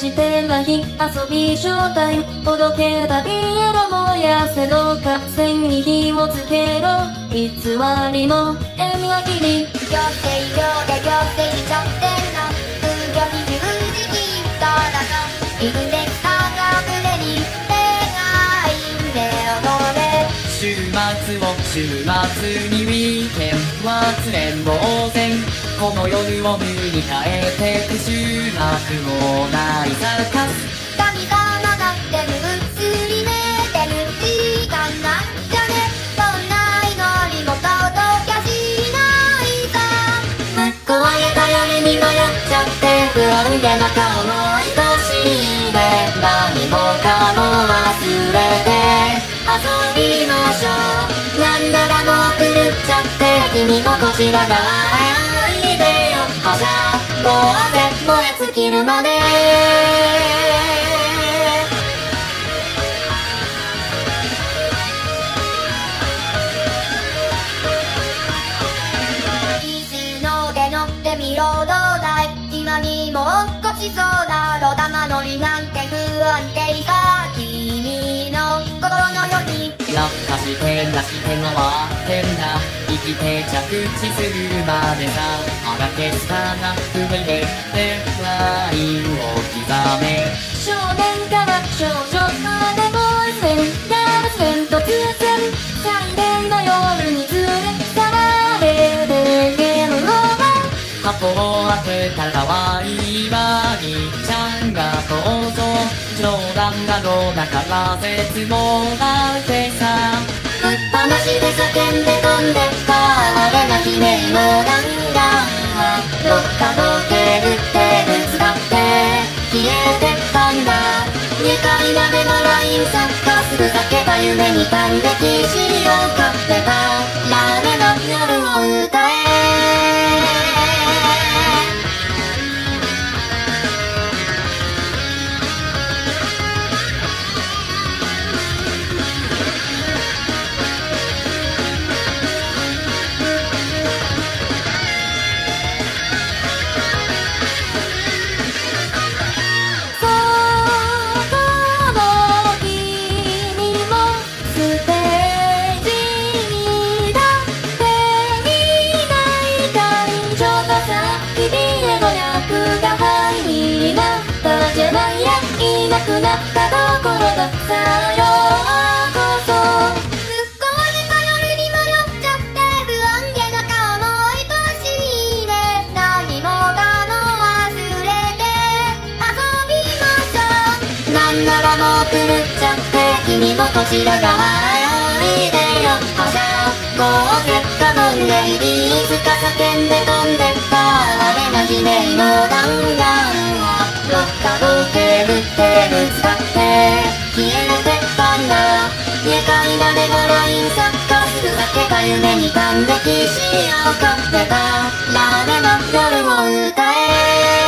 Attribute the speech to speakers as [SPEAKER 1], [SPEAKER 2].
[SPEAKER 1] してない遊び正体ほどけたピエロ燃やせろか線に火をつけろ偽りの描きに
[SPEAKER 2] 行政上で行政ちゃってんな風魚に十字切ったらなインデックスが胸に願い目を飲め
[SPEAKER 3] 週末にウィーケン忘れんぼうぜんこの夜を塗り替えてく集落をないサーカス
[SPEAKER 2] 神様がってるすり寝てる時間なんじゃねそんな祈りも届きゃしないさ
[SPEAKER 1] ぶっ壊れた夜に迷っちゃって不安げな顔の愛しいで何もかも忘れて遊びましょうなんだらもう狂っちゃって君もこちら側へおいでよはしゃごうぜ燃え尽きるまで
[SPEAKER 2] 石の手乗ってみろどうだい今にも落っこちそうだろ玉乗りなんて不安定さ君の心のように
[SPEAKER 3] 落下して出して回ってんだ生きて着地するまでさあがけすかなくぐれてラインを刻め
[SPEAKER 1] 少年から少女までボーイズフェンガールズフェン突然最低の夜に連れ去られてゲームオーバー
[SPEAKER 3] 箱を開けた可愛いバギーちゃんが登場冗談がろだから絶望だってさ
[SPEAKER 1] ぶっ放しで叫んで飛んで哀れな悲鳴の弾丸はどっか溶けるってぶつかって消えてったんだ愉快なデマラインサッカーすぐ避けた夢に感激しようかってたラーメな夜を歌えなくなったところださあようこそ
[SPEAKER 2] ぶっ壊れた夜に迷っちゃって不安げな顔も愛しいね何もかも忘れて遊びましょう
[SPEAKER 1] なんならもう狂っちゃって君もこちら側へおいでよはしゃごうぜカモンレイディーいつか叫んで飛んでった哀れな悲鳴の弾丸はどっか溶けるってぶつかって消えてったんだ愉快なデマラインサッカーすぐ避けた夢に感激しようかってたラーメンの夜を歌え